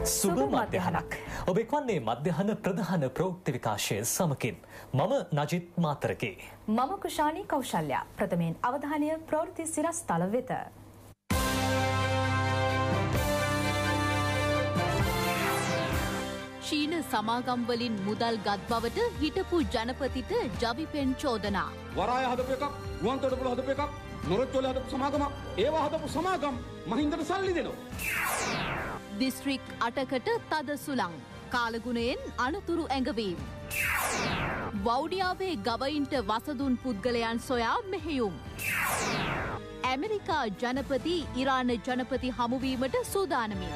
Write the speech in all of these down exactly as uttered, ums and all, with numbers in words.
සුබ මධ්‍යහනක්. ඔබ එක්වන්නේ මධ්‍යහන ප්‍රධාන ප්‍රවෘත්ති විකාශය සමකින්. මම නජිත් මාතරගේ. මම කුෂානී කෞශල්‍යා. ප්‍රථමයෙන් අවධානය ප්‍රවෘත්ති සිරස්තල වෙත. චීන සමාගම් වලින් මුදල් ගත් බවට හිටපු ජනපතිට ජවිපෙන් චෝදනා. වරාය හදපු එකක්, ගුවන්තොටුපළ හදපු එකක්, නොරොච්චෝල හදපු සමාගමක්, ඒවා හදපු සමාගම් මහින්දට සල්ලි දෙනවා. දිස්ත්‍රික් අටකට තද සුළං. කාලගුණයෙන් අනතුරු ඇඟවීම්. වවුනියාවේ ගවයින්ට වසදුන් පුද්ගලයන් සොයා මෙහෙයුම්. ඇමරිකා ජනපති ඉරාන ජනපති හමුවීමට සූදානමින්.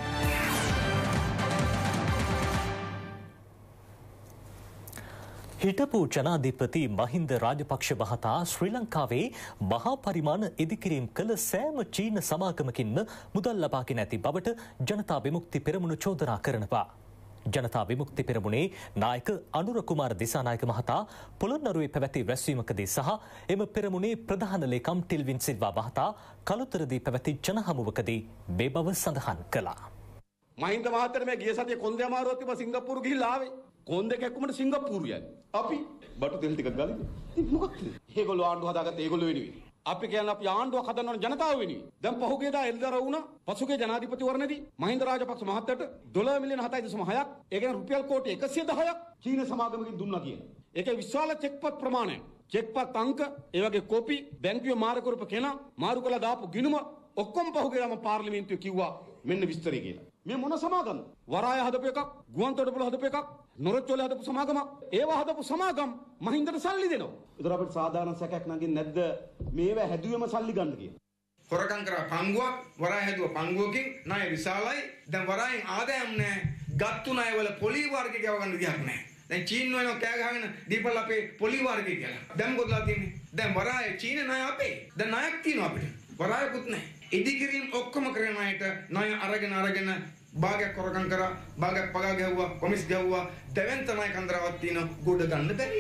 හිටපු ජනාධිපති මහින්ද රාජපක්ෂ මහතා ශ්‍රී ලංකාවේ මහා පරිමාණ ඉදිකිරීම් කළ සෑම චීන සමාගමකින්ම මුදල් ලබාගෙන ඇති බවට ජනතා විමුක්ති පෙරමුණ චෝදනා කරනවා. ජනතා විමුක්ති පෙරමුණේ නායක අනුර කුමාර දිසානායක මහතා පොළොන්නරුවේ පැවැති රැස්වීමකදී සහ එම පෙරමුණේ ප්‍රධාන ලේකම් ටිල්වින් සිල්වා මහතා කළුතරදී පැවැති ජනහමුවකදී මේ බව සඳහන් කළා. මහින්ද මහත්තයා මේ ගිය සතියේ කොන්දේ අමාරුවක් තිබ්බ සිංගප්පූරු ගිහිල්ලා ආවේ. කොන්දේ කැක්කුමට සිංගප්පූරු යන්නේ. අපි බටු තෙල් ටිකක් ගාලා ඉතින් මොකක්ද? ඒගොල්ලෝ ආණ්ඩුව හදාගත්ත ඒගොල්ලෝ වෙනුවෙන්. අපි කියන්නේ අපි ආණ්ඩුවක් හදන්න ඕන ජනතාව වෙනුවෙන්. දැන් පහුගියදා එල්දර වුණා පසුගිය ජනාධිපතිවරණයේදී මහින්ද රාජපක්ෂ මහත්තයාට ඩොලර් මිලියන හතයි දශම හයක්, ඒ කියන්නේ රුපියල් කෝටි එකසිය දහයක් චීන සමාගමකින් දුන්නා කියලා. ඒකේ විශාල චෙක්පත් ප්‍රමාණයක්. චෙක්පත් අංක, ඒ වගේ කොපි, බැංකුවේ මාරු කරපු කෙනා, මාරු කළා දාපු ගිණුම ඔක්කොම පහුගියදා මම පාර්ලිමේන්තුවේ කිව්වා මෙන්න විස්තරය කියලා. මේ මොන සමාගම්ද? වරාය හදපු එකක්, ගුවන්තොටුපළ හදපු එකක්, නොරොච්චෝල හදපු සමාගමක්, ඒවා හදපු සමාගම් මහින්දට සල්ලි දෙනවා. ඒතර අපිට සාධාරණ සැකයක් නගින්නේ නැද්ද මේවා හැදුවෙම සල්ලි ගන්න කියලා? හොරකම් කරා පංගුවක්, වරාය හැදුව පංගුවකින් ණය විශාලයි. දැන් වරායෙන් ආදායම් නැහැ. ගත්තු ණය වල පොලි වර්ග ගෙව ගන්න විදිහක් නැහැ. දැන් චීන වෙනවා කෑ ගහගෙන දීපල් අපේ පොලි වර්ග කියලා. දැන් මොකදලා තියෙන්නේ? දැන් වරාය චීන ණය අපේ. දැන් ණයක් තියෙනවා අපිට. වරායකුත් නැහැ. ඉදිකිරීම් ඔක්කොම කරන අයට ණය අරගෙන අරගෙන භාගයක් හොරකම් කරා, භාගයක් පගා ගැහුවා, කොමිස් ගැහුවා, දෙවෙන්ත ණය කන්දරාවක් තියෙන ගොඩ ගන්න බැරි.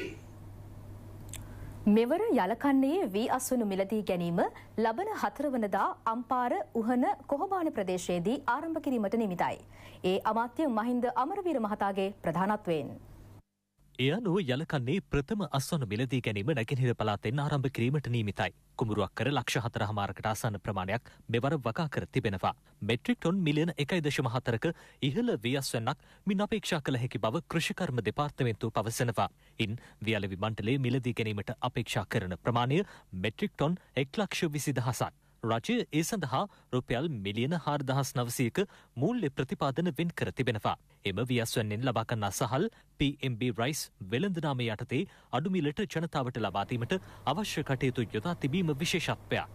මෙවර යලකන්නේ වී අස්වනු මිලදී ගැනීම ලබන හතරවනදා අම්පාර උහන කොහොඹාන ප්‍රදේශයේදී ආරම්භ කිරීමට නිමිතයි. ඒ අමාත්‍ය මහින්ද අමරවීර මහතාගේ ප්‍රධානත්වයෙන්. එය අනුව යලකන්නේ ප්‍රථම අස්වනු මිලදී ගැනීම නැගෙනහිර පළාතෙන් ආරම්භ කිරීමට නියමිතයි. කුඹුරුවක් කර ලක්ෂ හතරහමාරකට ආසන්න ප්‍රමාණයක් මෙවර වගා කර තිබෙනවා. මෙට්‍රික් ටොන් මිලියන එකයි දශම හතරක ඉහළ වියස්වන්නක් මින් අපේක්ෂා කළ හැකි බව කෘෂිකර්ම දෙපාර්තමේන්තුව පවසනවා. ඉන් වියලවි මණ්ඩලයේ මිලදී ගැනීමට අපේක්ෂා කරන ප්‍රමාණය මෙට්‍රික් ටොන් එක් ලක්ෂ විසි දහසක්. රජය ඒ සඳහා රුපියල් මිලියන හාරදහස් නවසීක මූල්‍ය ප්‍රතිපාදන වෙන් කර තිබෙනවා. එම වියස්වන්නෙන් ලබා ගන්නා සහල් පී එම් බී රයිස් වෙළඳ නාමය යටතේ අඩු මිලට ජනතාවට ලබා දීමට අවශ්‍ය කටයුතු යොදා තිබීම විශේෂත්වයක්.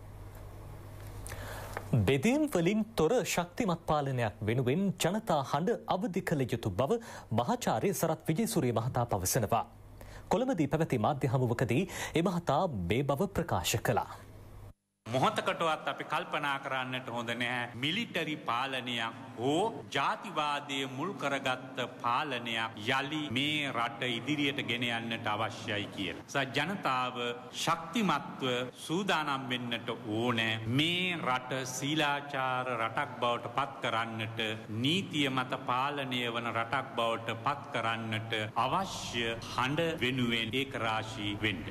බෙදීම් වලින් තොර ශක්තිමත් පාලනයක් වෙනුවෙන් ජනතා හඬ අවදි කළ යුතු බව මහාචාර්ය සරත් විජේසූරිය මහතා පවසනවා. කොළඹදී පැවති මාධ්‍ය හමුවකදී ඒ මහතා මේ බව ප්‍රකාශ කළා. මොහොතකටවත් අපි කල්පනා කරන්නට හොඳ නැහැ මිලිටරි පාලනයක් හෝ ජාතිවාදයේ මුල් කරගත්ත පාලනයක් යලි මේ රට ඉදිරියට ගෙන යන්නට අවශ්‍යයි කියලා. ස ජනතාව ශක්තිමත්ව සූදානම් වෙන්නට ඕනේ මේ රට සීලාචාර රටක් බවට පත් කරන්නට, නීතිය මත පාලනය වන රටක් බවට පත් කරන්නට අවශ්‍ය හඬ වෙනුවෙන් ඒකරාශී වෙන්න.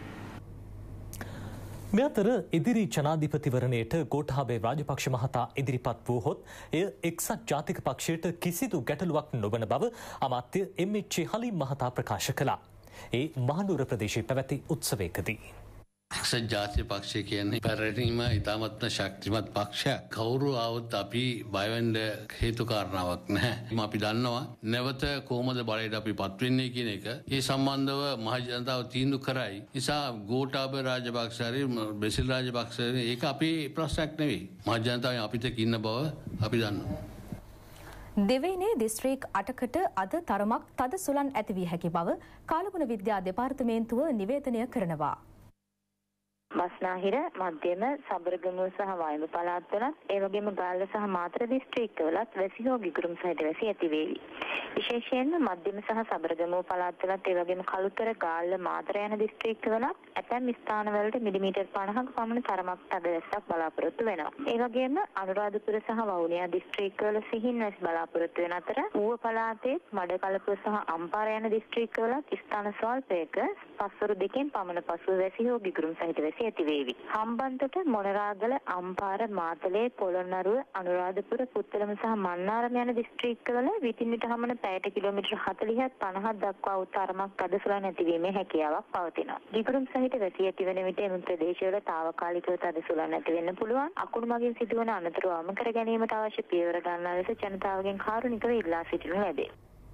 මේ අතර ඉදිරි ජනාධිපතිවරණයට ගෝඨාභය රාජපක්ෂ මහතා ඉදිරිපත් වූහොත් එය එක්සත් ජාතික පක්ෂයට කිසිදු ගැටලුවක් නොවන බව අමාත්‍ය එම් එච් හලීම් මහතා ප්‍රකාශ කළා. ඒ මහනුවර ප්‍රදේශයේ පැවැති උත්සවයකදී එක්සත් ජාතික පක්ෂය කියන්නේ පැරණිම ඉතාමත්ම ශක්තිමත් පක්ෂයක්. කවුරු ආවොත් අපි බය වෙන්න හේතු කාරණාවක් නැහැ. අපි දන්නවා නැවත කොහොමද බලයට අපි පත් වෙන්නේ කියන එක. ඒ සම්බන්ධව මහ ජනතාව තීන්දුව කරයි. නිසා ගෝඨාභය රාජපක්ෂ හරි බෙසිල් රාජපක්ෂ හරි ඒක අපේ ප්‍රශ්නයක් නෙවෙයි. මහ ජනතාව අපිට ඉන්න බව අපි දන්නවා. දෙවයිනේ දිස්ත්‍රික් අටකට අද තරමක් තද සුළං ඇති විය හැකි බව කාලගුණ විද්‍යා දෙපාර්තමේන්තුව නිවේදනය කරනවා. බස්නාහිර මධ්‍යම සබරගමුව සහ වයඹ පළාත්වලත් ඒ වගේම ගාල්ල සහ මාතර දිස්ත්‍රික්කවලත් වැසි හෝ ගිගුරුම් සහිත වැසි ඇති වේවි. විශේෂයෙන්ම මධ්‍යම සහ සබරගමුව පළාත්වලත් ඒ වගේම කළුතර ගාල්ල මාතර යන දිස්ත්‍රික්කවලත් ඇතැම් ස්ථානවලට මිලිමීටර් පනහක පමණ තරමක් තද වැස්සක් බලාපොරොත්තු වෙනවා. ඒ වගේම අනුරාධපුර සහ වවුනියා දිස්ත්‍රික්කවල සිහින් වැසි බලාපොරොත්තු වෙන අතර ඌව පළාතේ මඩකලපුව සහ අම්පාර යන දිස්ත්‍රික්කවලත් ස්ථාන ස්වල්පයක පස්වරු දෙකෙන් පමණ පසුව වැසි හෝ ගිගුරුම් සහිත වැසි ඇති වේවි. හම්බන්තොට මොනරාගල අම්පාර මාතලේ පොළොන්නරුව අනුරාධපුර පුත්තලම සහ මන්නාරම යන දිස්ත්‍රික්කවල විටින් විට හමන පැයට කිලෝමීටර් හතළිහක් පනහක් දක්වා වූ තරමක් අද සුළං නැතිවීමේ හැකියාවක් පවතිනවා. ගිගුරුම් සහිත වැසි ඇති වන විට එම ප්‍රදේශවල తాවකාලිකව අද සුළං නැති වෙන්න පුළුවන්. අකුණු මගින් සිදුවන අනතුරු අවම කර ගැනීමට අවශ්‍ය පියවර ගන්නා ලෙස ජනතාවගෙන් කාරුණිකව ඉල්ලා සිටිනු ලැබේ.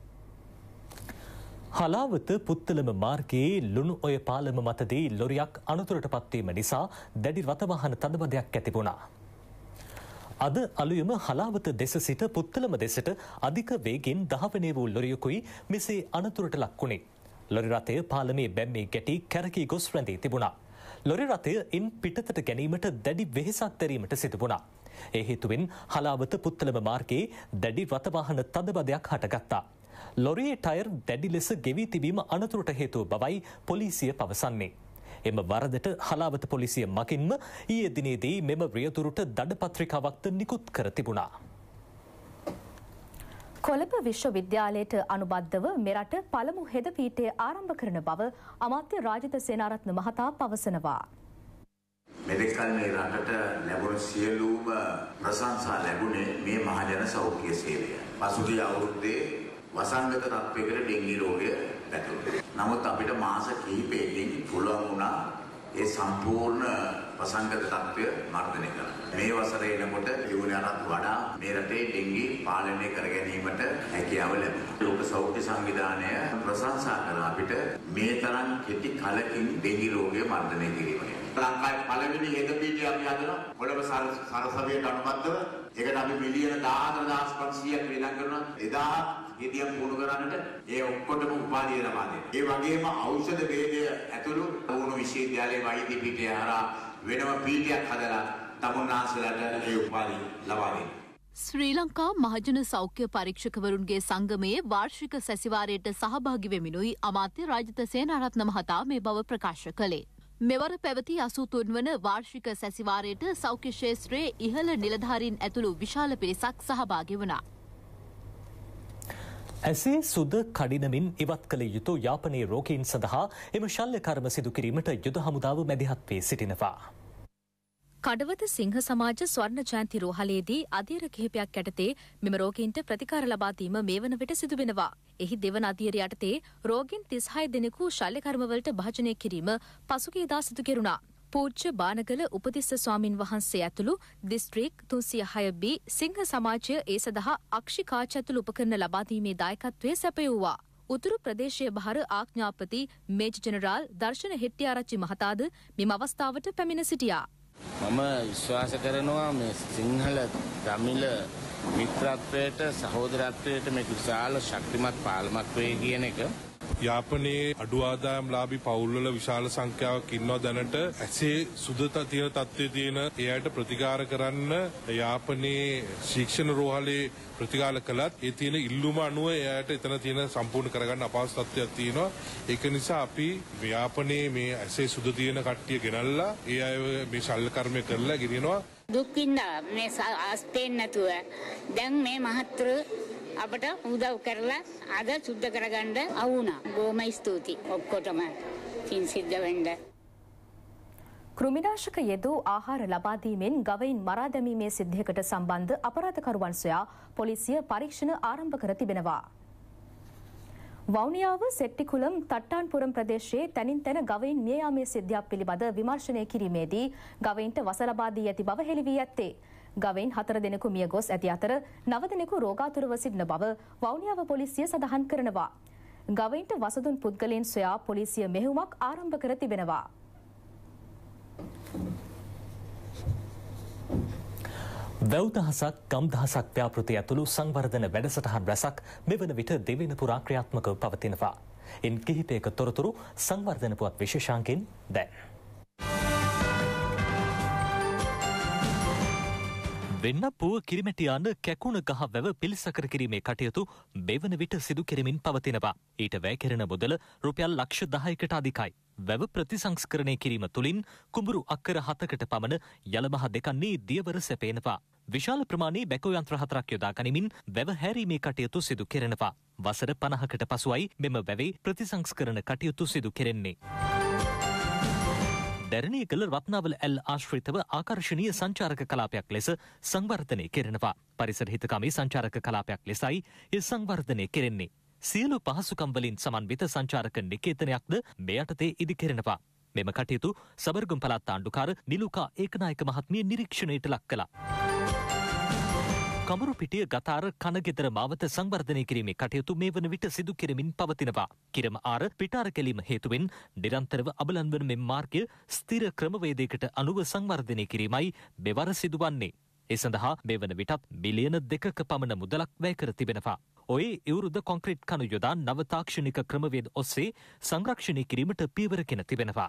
හලාවත පුත්තලම මාර්ගයේ ලුණු ඔය පාලම මතදී ලොරියක් අනතුරට පත්වීම නිසා දැඩි රථවාහන තදබදයක් ඇති වුණා. අද අලුයම හලාවත දෙස සිට පුත්තලම දෙසට අධික වේගෙන් දහවනේ වූ ලොරියකුයි මෙසේ අනතුරට ලක් වුණේ. ලොරි රථය පාලමේ බැම්මේ ගැටි කැරකී ගොස් රැඳී තිබුණා. ලොරි රථය ඉන් පිටතට ගැනීමට දැඩි වෙහෙසක් දැරීමට සිදු වුණා. ඒ හේතුවෙන් හලාවත පුත්තලම මාර්ගයේ දැඩි රථවාහන තදබදයක් හටගත්තා. ලොරියේ ටයර් දැඩි ලෙස ගෙවී තිබීම අනතුරට හේතුව බවයි පොලිසිය පවසන්නේ. එම වරදට හලාවත පොලිසිය මගින්ම ඊයේ දිනේදී මෙම රියදුරට දඩ පත්‍රිකාවක්ද නිකුත් කර තිබුණා. කොළඹ විශ්වවිද්‍යාලයට අනුබද්ධව මෙරට පළමු හෙදපීඨය ආරම්භ කරන බව අමාත්‍ය රාජිත සේනාරත්න මහතා පවසනවා. මෙතෙක්කල් මේ රටට ලැබුණු සියලුම ප්‍රශංසා ලැබුණේ මේ මහජන සෞඛ්‍ය සේවය. පසුගිය අවුරුද්දේ වසංගත තත්ත්වයකට ඩෙංගි රෝගය පැතුණා. නමුත් අපිට මාස කිහිපයකින් පුළුවන් වුණා ඒ සම්පූර්ණ වසංගත තත්ත්වය මර්ධනය කරන්න. මේ වසරේ එනකොට ජීවනයටත් වඩා මේ රටේ ඩෙංගි පාලනය කර ගැනීමට හැකියාව ලැබුණා. ලෝක සෞඛ්‍ය සංවිධානය ප්‍රශංසා කළ අපිට මේ තරම් කෙටි කලකින් ඩෙංගි රෝගය මර්ධනය කිරීම ගැන. ලංකාවේ පළවෙනි හෙදපීඨය අපි හදනවා. කොළඹ සරසවියට අනුබද්ධව ඒකට අපි මිලියන දහහතර දහස් පන්සීයක් වියදම් කරනවා. එදා ගෙඩියක් පුහුණු කරන්නට ඒ ඔක්කොටම උපාධිය ලබා දෙනවා. ඒ වගේම ඖෂධ වේදය ඇතුළු වුණු විශ්වවිද්‍යාලයේ වෛද්‍ය පීඨය හරහා වෙනම පීඨයක් හදලා තමුන්නාන්සලාට ඒ උපාධිය ලබා දෙනවා. ශ්‍රී ලංකා මහජන සෞඛ්‍ය පරීක්ෂකවරුන්ගේ සංගමයේ වාර්ෂික සැසිවාරයට සහභාගි වෙමිනුයි අමාත්‍ය රාජිත සේනාරත්න මහතා මේ බව ප්‍රකාශ කළේ. මෙවර පැවති අසූතුන් වන වාර්ෂික සැසිවාරයට සෞඛ්‍ය ක්ෂේත්‍රයේ ඉහළ නිලධාරීන් ඇතුළු විශාල පිරිසක් සහභාගි වුණා. ඇසේ සුද කඩිනමින් ඉවත් කළ යුතු යාපනයේ රෝගීන් සඳහා එම ශල්‍ය කර්ම සිදු කිරීමට යුද හමුදාව මැදිහත් වී සිටිනවා. කඩවත සිංහ සමාජ ස්වර්ණ ජයන්ති රෝහලේදී අධීර කිහිපයක් යටතේ මෙම රෝගීන්ට ප්‍රතිකාර ලබා දීම මේ වන විට සිදුවෙනවා. එහි දෙවන අධීර යටතේ රෝගීන් තිස්හය දෙනෙකු ශල්‍ය කර්මවලට භාජනය කිරීම පසුගියදා සිදු කෙරුණා. පූජ්‍ය බානගල උපතිස්ස ස්වාමින් වහන්සේ ඇතුළු දිස්ත්‍රික් තුන්සිය හය බී සිංහ සමාජය ඒ සඳහා අක්ෂිකාච ඇතුළු උපකරණ ලබා දීමේ දායකත්වය සැපයුවා. උතුරු ප්‍රදේශීය භාර ආඥාපති මේජර් ජෙනරාල් දර්ශන හෙට්ටිආරච්චි මහතාද මෙම අවස්ථාවට පැමිණ සිටියා. මම විශ්වාස කරනවා මේ සිංහල දමිළ මිත්‍රත්වයට සහෝදරත්වයට මේ විශාල ශක්තිමත් පාලමක් වේ කියන එක. යාපනයේ අඩු ආදායම් ලාභී පවුල්වල විශාල සංඛ්‍යාවක් ඉන්නවා දැනට. ඇසේ සුදත තියෙන තත්ත්වයේ තියෙන එයාට ප්‍රතිකාර කරන්න යාපනයේ ශික්ෂණ රෝහලේ ප්‍රතිකාර කළත් ඒ තියෙන ඉල්ලුම අනුව එයාට එතන තියෙන සම්පූර්ණ කරගන්න අපහසු තත්ත්වයක් තියෙනවා. ඒක නිසා අපි යාපනයේ මේ ඇසේ සුද තියෙන කට්ටිය ගෙනල්ලා ඒ අය මේ ශල්‍ය කර්මය කරලා ගෙනියනවා. දුක් විඳා මේ ආස්තෙන් නැතුව දැන් මේ මහත්තුරු අපට උදව් කරලා අද සුද්ධ කරගන්න අවුණා. බොහොම ස්තුතියි ඔක්කොටම තින් සිද්ධ වෙන්න. කෘමිනාශක යෙදූ ආහාර ලබා දීමෙන් ගවයින් මරා දැමීමේ සිද්ධියකට සම්බන්ධ අපරාධකරුවන් සොයා පොලිසිය පරීක්ෂණ ආරම්භ කර තිබෙනවා. වවුනියාව සෙට්ටිකුලම් තට්ටාන්පුරම් ප්‍රදේශයේ තැනින් තැන ගවයින් මිය යාමේ සිද්ධියක් පිළිබඳ විමර්ශනය කිරීමේදී ගවයින්ට වස ලබා දී ඇති බව හෙළි වී ඇත්තේ. ගවයින් හතර දෙනෙකු මිය ගොස් ඇති අතර නව දෙනෙකු රෝගාතුරව සිටින බව වවුනියාව පොලිසිය සඳහන් කරනවා. ගවයින්ට වසදුන් පුද්ගලයන් සොයා පොලිසිය මෙහෙයුමක් ආරම්භ කර තිබෙනවා. වැව් දහසක් ගම් දහසක් ව්‍යාපෘති ඇතුළු සංවර්ධන වැඩසටහන් රැසක් මෙවන විට දෙවෙන පුරා ක්‍රියාත්මකව පවතිනවා. ඉන් කිහිපයක තොරතුරු සංවර්ධන පුවත් විශේෂාංකෙන් දැන්. වෙන්නපුව කිරිමැටියාන කැකුණ ගහ වැව පිළිසකර කිරීමේ කටයුතු මෙවන විට සිදු කෙරමින් පවතිනවා. ඊට වැය කෙරෙන මුදල රුපියල් ලක්ෂ දහයකට අධිකයි. වැව ප්‍රතිසංස්කරණය කිරීම තුළින් කුඹුරු අක්කර හතකට පමණ යලමහ දෙකන්නේ දියවර සැපේනවා. විශාල ප්‍රමාණයේ බැකෝ යන්ත්‍ර හතරක් යොදා ගනිමින් වැව හැරීමේ කටයුතු සිදු කෙරෙනවා. වසර පනහකට පසුවයි මෙම වැවේ ප්‍රතිසංස්කරණ කටයුතු සිදු කෙරෙන්නේ. දැරණියකල රත්නාවල ඇල් ආශ්‍රිතව ආකර්ශනීය සංචාරක කලාපයක් ලෙස සංවර්ධනය කෙරෙනවා. පරිසර හිතකාමී සංචාරක කලාපයක් ලෙසයි එය සංවර්ධනය කෙරෙන්නේ. සියලු පහසුකම් වලින් සමන්විත සංචාරක නිකේතනයක්ද මේ යටතේ ඉදි කෙරෙනවා. මෙම කටයුතු සබර්ගම් පළාත් ආණ්ඩුකාර නිලුකා ඒකනායක මහත්මිය නිරීක්ෂණයට ලක් කළා. කමරුපිටිය ගතාර කනගෙදර මාවත සංවර්ධනය කිරීමේ කටයුතු මේ වන විට සිදු කෙරමින් පවතිනවා. කිරම ආර පිටාර කැලීම හේතුවෙන් නිරන්තරව අබලන් වන මෙම මාර්ගය ස්ථිර ක්‍රමවේදයකට අනුව සංවර්ධනය කිරීමයි මෙවර සිදුවන්නේ. ඒ සඳහා මේ වන විටත් මිලියන දෙකක පමණ මුදලක් වැය කර තිබෙනවා. ඔය ඉවුරුද කොන්ක්‍රීට් කණු යොදා නව තාක්ෂණික ක්‍රමවේද ඔස්සේ සංරක්ෂණය කිරීමට පියවරගෙන තිබෙනවා.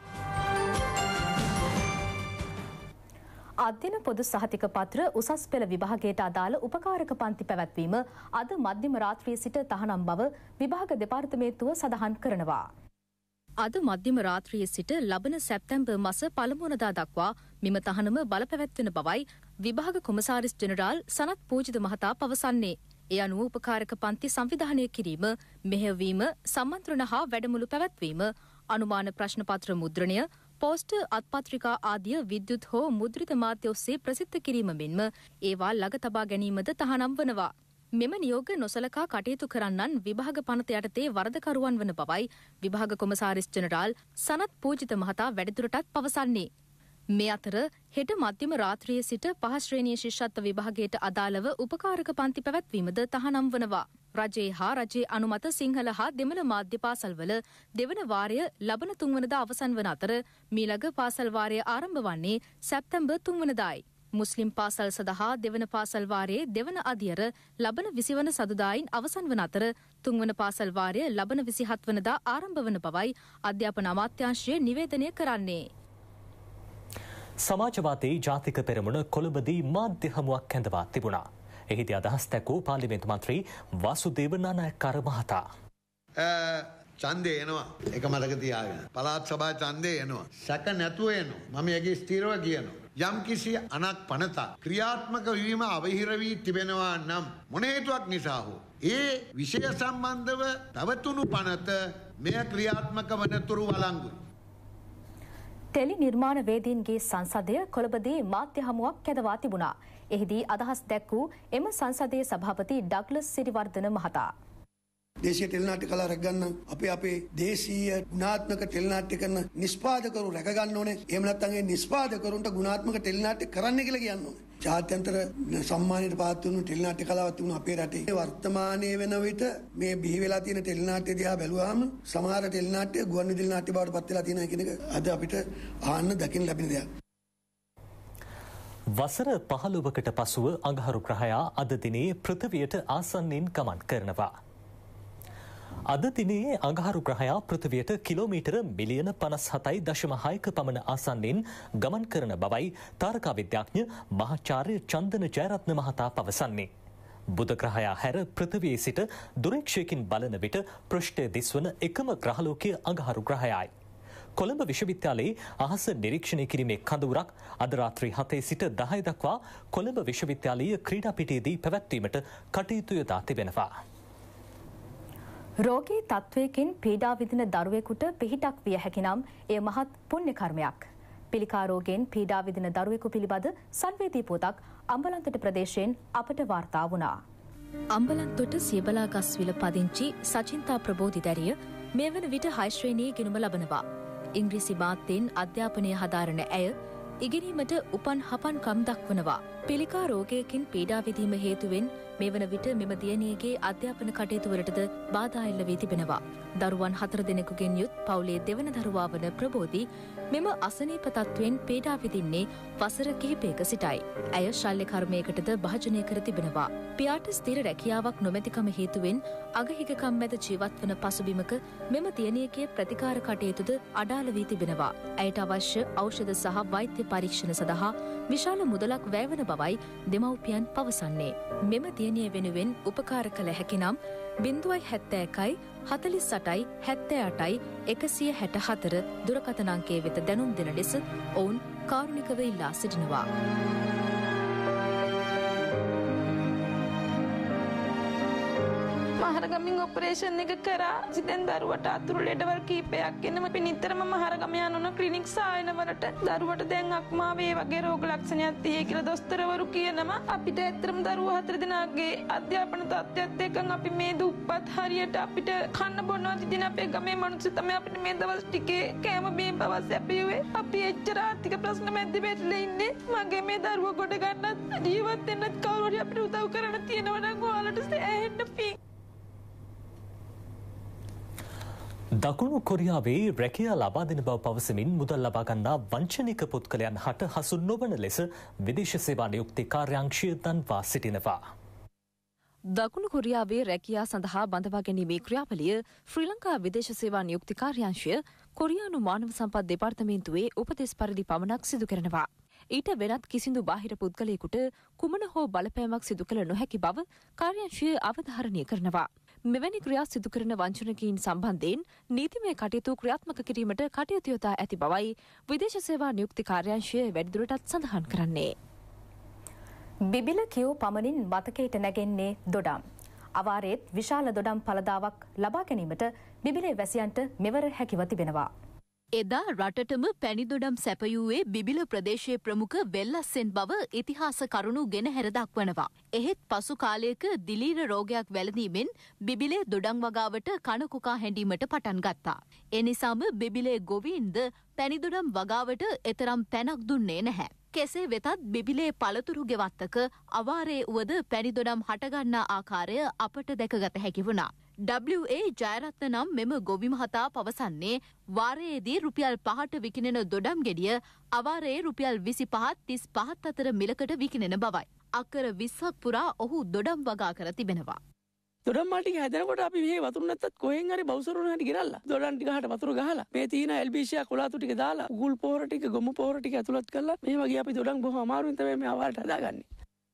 අධ්‍යන පොදු සහතික පත්‍ර උසස් පෙළ විභාගයට අදාළ උපකාරක පන්ති පැවැත්වීම අද මධ්‍යම රාත්‍රියේ සිට තහනම් බව විභාග දෙපාර්තමේන්තුව සඳහන් කරනවා. අද මධ්‍යම රාත්‍රියේ සිට ලබන සැප්තැම්බර් මාස පළමු වනදා දක්වා මෙම තහනම බලපැවැත්වෙන බවයි විභාග කොමසාරිස් ජෙනරාල් සනත් පූජිත මහතා පවසන්නේ. ඒ අනුව උපකාරක පන්ති සංවිධානය කිරීම, මෙහෙයවීම, සම්මන්ත්‍රණ හා වැඩමුළු පැවැත්වීම, අනුමාන ප්‍රශ්න පත්‍ර මුද්‍රණය, පෝස්ටර් අත්පත්‍රිකා ආදිය විද්‍යුත් හෝ මුද්‍රිත මාධ්‍ය ඔස්සේ ප්‍රසිද්ධ කිරීම මෙන්ම ඒවා ළඟ තබා ගැනීමද තහනම් වනවා. මෙම නියෝග නොසලකා කටයුතු කරන්නන් විභාග පනත යටතේ වරදකරුවන් වන බවයි විභාග කොමසාරිස් ජෙනරාල් සනත් පූජිත මහතා වැඩිදුරටත් පවසන්නේ. මේ අතර හෙට මධ්‍යම රාත්‍රියේ සිට පහ ශ්‍රේණිය ශිෂ්‍යත්ව විභාගයට අදාළව උපකාරක පන්ති පැවැත්වීමද තහනම් වනවා. රජයේ හා රජයේ අනුමත සිංහල හා දෙමළ මාධ්‍ය පාසල්වල දෙවන වාරය ලබන තුන්වනදා අවසන් වන අතර මීළඟ පාසල් වාරය ආරම්භ වන්නේ සැප්තැම්බර් තුන්වනදායි. මුස්ලිම් පාසල් සඳහා දෙවන පාසල් වාරයේ දෙවන අදියර ලබන විසිවන සදුදායින් අවසන් වන අතර තුන්වන පාසල් වාරය ලබන විසිහත් වනදා ආරම්භ වන බවයි අධ්‍යාපන අමාත්‍යාංශය නිවේදනය කරන්නේ. සමාජවාදී ජාතික පෙරමුණ කොළඹදී මාධ්‍ය හමුවක් කැඳවා තිබුණා. එහිදී අදහස් දැක්වූ පාර්ලිමේන්තු මන්ත්‍රී වාසුදේව නානායක්කාර මහතා. ඡන්දේ එනවා. ඒක මතක තියාගන්න. පළාත් සභා ඡන්දේ එනවා. සැක නැතුව එනවා. මම යගේ ස්ථිරව කියනවා. යම් කිසි අනක් පනතක් ක්‍රියාත්මක වීම අවහිර වී තිබෙනවා නම් මොන හේතුවක් නිසා හෝ ඒ විෂය සම්බන්ධව තවතුණු පනත මෙය ක්‍රියාත්මක වනතුරු වළංගුයි. ටෙලි නිර්මාණ වේදීන්ගේ සංසදය කොළඹදී මාධ්‍ය හමුවක් කැඳවා තිබුණා. එහිදී අදහස් දැක් වූ එම සංසදයේ සභාපති ඩග්ලස් සිරිවර්ධන මහතා. දේශීය ටෙලි නාට්‍ය කලාව රැකගන්න අපේ අපේ දේශීය ගුණාත්මක ටෙලි නාට්‍ය කරන නිෂ්පාදකවරු රැකගන්න ඕනේ. එහෙම නැත්නම් ඒ නිෂ්පාදකවරුන්ට ගුණාත්මක ටෙලි නාට්‍ය කරන්න කියලා කියන්න ඕනේ. ජාත්‍යන්තර සම්මානයට පාත්‍ර වුණු ටෙලි නාට්‍ය කලාවක් තිබුණා අපේ රටේ. වර්තමානයේ වෙන විට මේ බිහි වෙලා තියෙන ටෙලි නාට්‍ය දිහා බැලුවාම සමහර ටෙලි නාට්‍ය ගුවන් විදුලි නාට්‍ය බවට පත් වෙලා තියෙනවා කියන එක අද අපිට ආන්න දකින්න ලැබෙන දෙයක්. වසර පහළොවකට පසුව අඟහරු ග්‍රහයා අද දිනේ පෘථිවියට ආසන්නයෙන් ගමන් කරනවා. අද දිනේ අඟහරු ග්‍රහයා පෘථිවියට කිලෝමීටර මිලියන පනස් හතයි දශම හයක පමණ ආසන්නයෙන් ගමන් කරන බවයි තාරකා විද්‍යාඥ මහාචාර්ය චන්දන ජයරත්න මහතා පවසන්නේ. බුධ ග්‍රහයා හැර පෘථිවියේ සිට දුරේක්ෂයකින් බලන විට පෘෂ්ඨය දිස්වන එකම ග්‍රහලෝකය අඟහරු ග්‍රහයයි. කොළඹ විශ්වවිද්‍යාලයේ අහස නිරීක්ෂණය කිරීමේ කඳවුරක් අද රාත්‍රී හතේ සිට දහය දක්වා කොළඹ විශ්වවිද්‍යාලීය ක්‍රීඩා පිටියේදී පැවැත්වීමට කටයුතු යොදා තිබෙනවා. රෝගී තත්වයකින් පීඩා විඳින දරුවෙකුට පිහිටක් විය හැකි නම් එය මහත් පුණ්‍ය කර්මයක්. පිළිකා රෝගයෙන් පීඩා විඳින දරුවෙකු පිළිබඳ සංවේදී පුවතක් අම්බලන්තොට ප්‍රදේශයෙන් අපට වාර්තා වුණා. අම්බලන්තොට සියබලා ගස්විල පදිංචි සචින්තා ප්‍රබෝධි දැරිය මේ වන විට හය ශ්‍රේණියේ ගිණුම ලබනවා. ඉංග්‍රීසි මාධ්‍යයෙන් අධ්‍යාපනය හදාරන ඇය ඉගෙනීමට උපන් හපන්කම් දක්වනවා. පිළිකා රෝගයකින් පීඩා විඳීම හේතුවෙන් මේ වන විට මෙම දියණියගේ අධ්‍යාපන කටයුතු වලටද බාධා එල්ල වී තිබෙනවා. දරුවන් හතර දෙනෙකුගෙන් යුත් පවුලේ දෙවන දරුවා වන ප්‍රබෝධි මෙම අසනීප තත්ත්වයෙන් පීඩා විඳින්නේ වසර කිහිපයක සිටයි. ඇය ශල්‍ය කර්මයකටද භාජනය කර තිබෙනවා. පියාට ස්ථිර රැකියාවක් නොමැතිකම හේතුවෙන් අගහිගකම් මැද ජීවත් වන පසුබිමක මෙම දියණියගේ ප්‍රතිකාර කටයුතුද අඩාල වී තිබෙනවා. ඇයට අවශ්‍ය ಔಷಧ සහ වෛද්‍ය පරීක්ෂණ සඳහා විශාල මුදලක් වැයවන බවයි දෙමව්පියන් පවසන්නේ. මෙම දියණිය වෙනුවෙන් උපකාර කළ හැකිනම් බිංදුවයි හැත්තෑ එකයි හතලිස් අටයි හැත්තෑ අටයි එකසිය හැට හතර දුරකථන අංකය වෙත දැනුම් දෙන ලෙස ඔවුන් කාරුණිකව ඉල්ලා සිටිනවා. මහරගමින් ඔපරේෂන් එක කරා සිතෙන් දරුවට අතුරු ලෙඩවල් කීපයක් එනම අපි නිතරම මහරගම යන ක්ලිනික් සායන වලට දරුවට දැන් අක්මාවේ වගේ රෝග ලක්ෂණයක් තියෙයි කියලා දොස්තරවරු කියනවා. අපිට ඇත්තටම දරුවෝ හතර දෙනාගේ අධ්‍යාපන තත්ත්වයත් එක්ක අපි මේ දුප්පත් හරියට අපිට කන්න බොනවා දින අපේ ගමේ මිනිස්සු තමයි අපිට මේ දවස් ටිකේ කෑම බීම පවස් අපියේ අපි එච්චර ආර්ථික ප්‍රශ්න මැද්දේ වැටලා ඉන්නේ. මගේ මේ දරුවෝ කොට ගන්නත් ජීවත් වෙන්නත් කවුරු හරි අපිට උදව් කරන්න තියෙනවා නම් ඔයාලට සෑහෙන්න පිං. දකුණු කොරියාවේ රැකියා ලබා දෙන බව පවසමින් මුදල් ලබා ගන්නා වංචනික පුද්ගලයන් හට හසු නොවන ලෙස විදේශ සේවා නියුක්ති කාර්යාංශය දන්වා සිටිනවා. දකුණු කොරියාවේ රැකියා සඳහා බඳවා ගැනීමේ ක්‍රියාවලිය ශ්‍රී ලංකා විදේශ සේවා නියුක්ති කාර්යාංශය කොරියානු මානව සම්පත් දෙපාර්තමේන්තුවේ උපදෙස් පරිදි පමණක් සිදු කරනවා. ඊට වෙනත් කිසිදු බාහිර පුද්ගලයෙකුට කුමන හෝ බලපෑමක් සිදු කළ නොහැකි බව කාර්යාංශය අවධාරණය කරනවා. මෙවැනි ක්‍රියා සිදු කරන වංචනිකයින් සම්බන්ධයෙන් නීතිමය කටයුතු ක්‍රියාත්මක කිරීමට කටයුතු යොදා ඇති බවයි විදේශ සේවා නියුක්ති කාර්යාංශය වැඩිදුරටත් සඳහන් කරන්නේ. බිබිල කියූ පමණින් මතකයට නැගෙන්නේ දොඩම්. අවාරයේත් විශාල දොඩම් පළදාවක් ලබා ගැනීමට බිබිලේ වැසියන්ට මෙවර හැකිව තිබෙනවා. එදා රටටම පැණිදොඩම් සැපයූයේ බිබිල ප්‍රදේශයේ ප්‍රමුඛ වෙල්ලස්සෙන් බව ඉතිහාස කරුණු ගෙන හැර දක්වනවා. එහෙත් පසු කාලයක දිලීර රෝගයක් වැළඳීමෙන් බිබිලේ දොඩම් වගාවට කනකුකා හැඬීමට පටන් ගත්තා. එනිසාම බිබිලේ ගොවීන්ද පැණිදොඩම් වගාවට එතරම් පැනක් දුන්නේ නැහැ. කෙසේ වෙතත් බිබිලේ පළතුරු ගෙවත්තක අවාරයේ වුවද පැණිදොඩම් හටගන්නා ආකාරය අපට දැකගත හැකි වුණා. ඩබ්ලිව් ඒ ජයරත්න නම් මෙම ගොවි මහතා පවසන්නේ වාරයේදී රුපියල් පහට විකිනෙන දොඩම් ගෙඩිය අවාරයේ රුපියල් විසි පහත් තිස් පහත් අතර මිලකට විකිනෙන බවයි. අක්කර විස්සක් පුරා ඔහු දොඩම් වගා කර තිබෙනවා. දොඩම් මල් ටික හැදෙනකොට අපි මේ වතුර නැත්තත් කොහෙන් හරි බවුසරුන හැටි ගෙනල්ලා දොඩම් ටික හට වතුර ගහලා මේ තීන එල්බීෂියා කොලාතු ටික දාලා උගුල් පොහොර ටික ගොමු පොහොර ටික ඇතුළත් කරලා මේ වගේ අපි දොඩම් බොහොම අමාරුවෙන් තමයි මේ අවාරට හදාගන්නේ.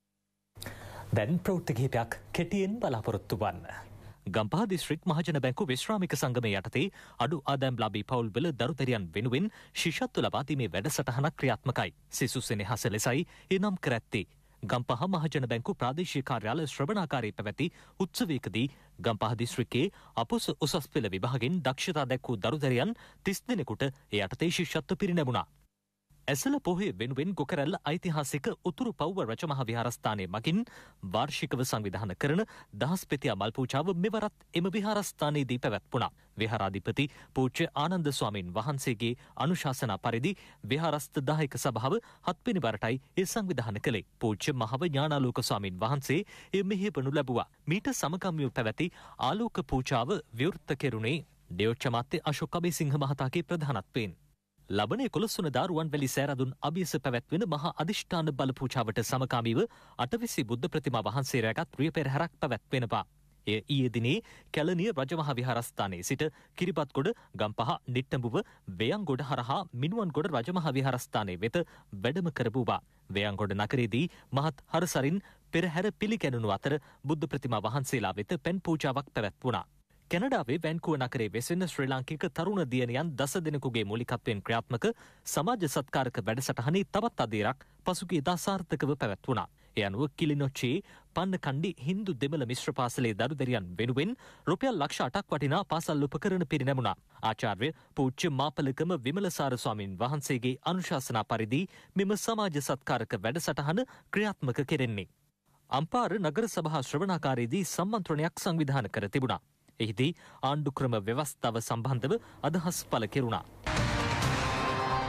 දැන් ප්‍රවෘත්ති කිහිපයක් කෙටියෙන් බලාපොරොත්තු වන්න. ගම්පහ දිස්ත්‍රික් මහජන බැංකු විශ්‍රාමික සංගමයේ යටතේ අඩු ආදායම් ලාභී පවුල්වල දරුදරියන් වෙනුවෙන් ශිෂ්‍යත්ව ලබා දීමේ වැඩසටහනක් ක්‍රියාත්මකයි. සිසු සෙනෙහස ලෙසයි එනම් කර ඇත්තේ. ගම්පහ මහජන බැංකු ප්‍රාදේශීය කාර්යාල ශ්‍රවණාකාරයේ පැවැති උත්සවයකදී ගම්පහ දිස්ත්‍රික්කයේ අපොස උසස් පෙළ විභාගෙන් දක්ෂතා දැක්වූ දරුදරියන් තිස් දෙනෙකුට ඒ යටතේ ශිෂ්‍යත්ව පිරිනැමුණා. ඇසල පොහේ වෙනුවෙන් ගොකරැල්ල ඓතිහාසික උතුරු පව්ව රජමහ විහාරස්ථානය මගින් වාර්ෂිකව සංවිධාන කරන දහස් පෙතියා මල් පූජාව මෙවරත් එම විහාරස්ථානයේදී පැවැත්වුණා. විහාරාධිපති පූජ්‍ය ආනන්ද ස්වාමීන් වහන්සේගේ අනුශාසනා පරිදි විහාරස්ථ දායක සභාව හත්වෙනි වරටයි ඒ සංවිධාන කළේ. පූජ්‍ය මහව ඥානාලෝක ස්වාමීන් වහන්සේ එය මෙහෙයවනු ලැබුවා. මීට සමගාමීව පැවැති ආලෝක පූජාව විවෘත කෙරුණේ ඩෙයොච්ච මාත්‍ය අශෝක අබේසිංහ මහතාගේ ප්‍රධානත්වයෙන්. ලබන එකොළොස් වන රුවන්වැලි සෑරදුන් අභියස පැවැත්වෙන මහා අධිෂ්ඨාන බල පූජාවට සමකාමීව අටවිසි බුද්ධ ප්‍රතිමා වහන්සේ රැගත් රිය පෙරහැරක් පැවැත්වෙනවා. එය ඊයේ දිනේ කැලණිය රජමහා විහාරස්ථානයේ සිට කිරිබත්ගොඩ ගම්පහ නිට්ටඹුව වේයන්ගොඩ හරහා මිනුවන්ගොඩ රජමහා විහාරස්ථානයේ වෙත වැඩම කරවුවා. වේයන්ගොඩ නගරයේදී මහත් හරසරින් පෙරහැර පිළිගැනුණු අතර බුද්ධ ප්‍රතිමා වහන්සේලා වෙත පෙන් පූජාවක් පැවැත්වුණා. කැනඩාවේ වැන්කුව නගරේ වෙසෙන ශ්‍රී ලාංකික තරුණ දියණියන් දස දෙනෙකුගේ මූලිකත්වයෙන් ක්‍රියාත්මක සමාජ සත්කාරක වැඩසටහනේ තවත් අදියරක් පසුගියදා සාර්ථකව පැවැත්වුණා. ඒ අනුව කිලිනොච්චේ පන්නකණ්ඩි හින්දු දෙමළ මිශ්‍ර පාසලේ දරුදරියන් වෙනුවෙන් රුපියල් ලක්ෂ අටක් වටිනා පාසල් උපකරණ පිරිනැමුණා. ආචාර්ය පූජ්‍ය මාපලකම විමලසාර ස්වාමීන් වහන්සේගේ අනුශාසනා පරිදි මෙම සමාජ සත්කාරක වැඩසටහන ක්‍රියාත්මක කෙරෙන්නේ. අම්පාර නගර සභා ශ්‍රවණාකාරයේදී සම්මන්ත්‍රණයක් සංවිධාන කර තිබුණා. එහිදී ආණ්ඩුක්‍රම ව්‍යවස්ථාව සම්බන්ධව අදහස් පළ කෙරුණා.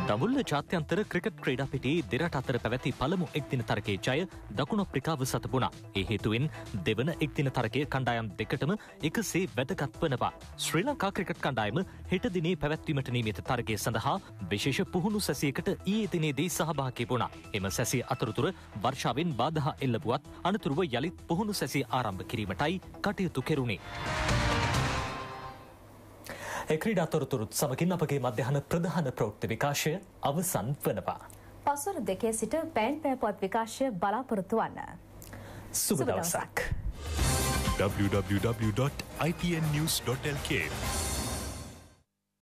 දඹුල්ල ජාත්‍යන්තර ක්‍රිකට් ක්‍රීඩා පිටියේ දෙරට අතර පැවැති පළමු එක්දින තරගයේ ජය දකුණු අප්‍රිකාව සතපුණා. ඒ හේතුවෙන් දෙවන එක්දින තරගයේ කණ්ඩායම් දෙකටම එකසේ වැදගත් වනවා. ශ්‍රී ලංකා ක්‍රිකට් කණ්ඩායම හෙට දිනේ පැවැත්වීමට නියමිත තරගය සඳහා විශේෂ පුහුණු සැසියකට ඊයේ දිනේදී සහභාගී වුණා. එම සැසිය අතරතුර වර්ෂාවෙන් බාධා එල්ල වුවත් අනතුරුව යළිත් පුහුණු සැසිය ආරම්භ කිරීමටයි කටයුතු කෙරුණේ. ඒ ක්‍රීඩා තොරතුරුත් සමගින් අපගේ මධ්‍යහන ප්‍රධාන ප්‍රවෘත්ති විකාශය අවසන් වනවා. පසුර දෙකේ සිට පෑන් පෑපොත් විකාශය බලාපොරොත්තු වන්න. සුබ දවසක්. w w w dot i p n news dot l k